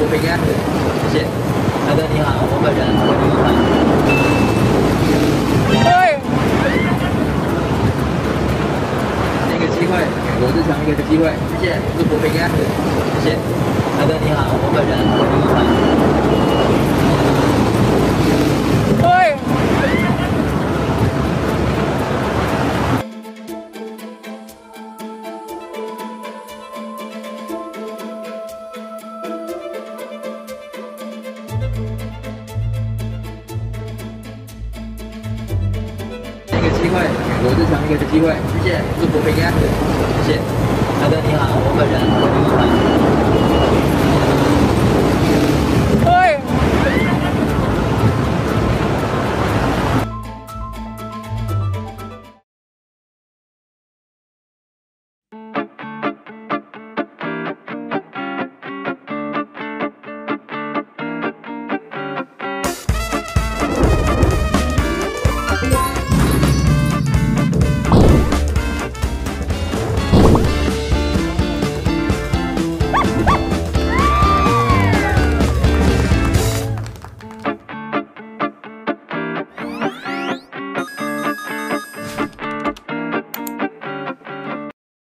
福平安，谢谢。大哥你好，我本人为您好。一个机会，给罗志祥一个机会，谢谢，祝福平安，谢谢。大哥你好，我本人为您好。一个机会，给罗志祥一个机会，谢谢，祝福平安，谢谢。大哥你好，我本人为您好。